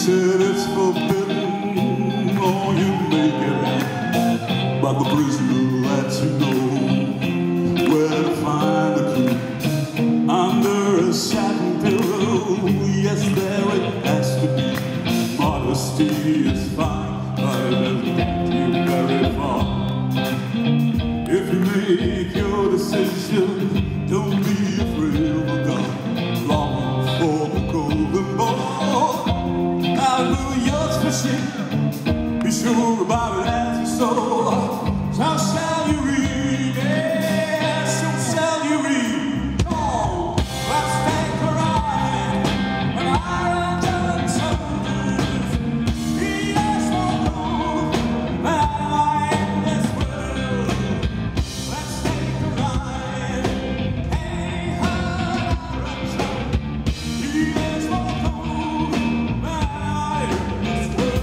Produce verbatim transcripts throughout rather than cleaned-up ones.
said it's forbidden, or you may get out, but the prisoner lets you know where to find the clue. Under a satin pillow, yes, there it has to be. Modesty is fine, but it doesn't get you very far. If you make your decision, don't be afraid of a gun. Long for the golden ball, I'll do yours for shit. Be sure about it as you sow. So shall you read, yes, so shall you read. Come on, let's take a ride. When I done something, yes, won't go by in this world. Let's take a ride. Hey, how yes, won't go by in this world.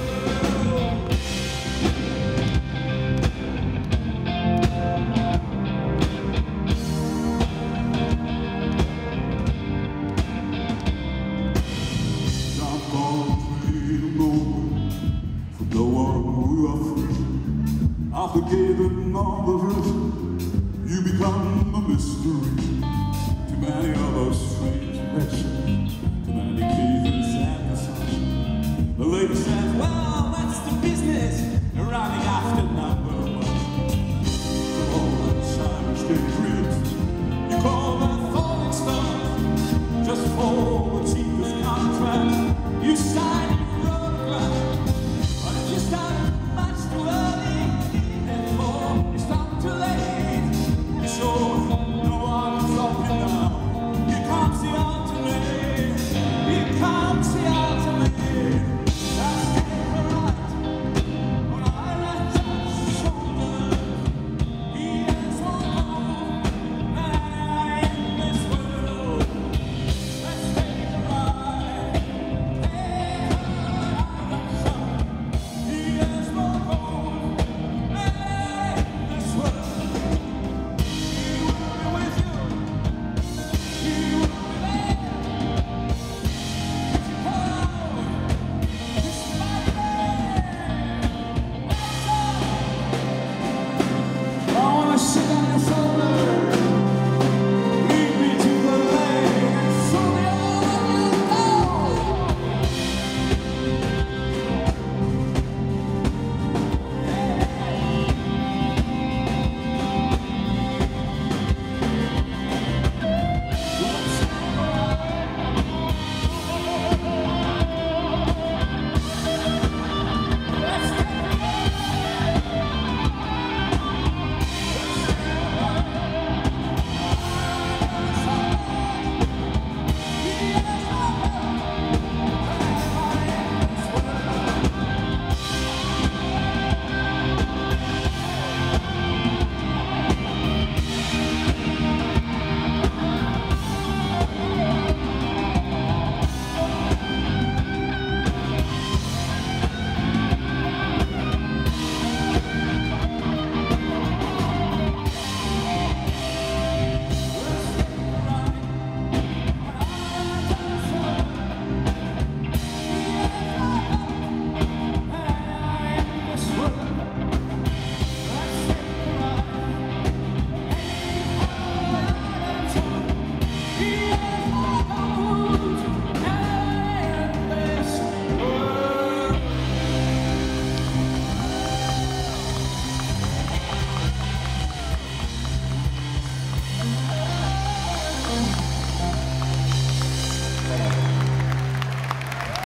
I forgave it all the rest.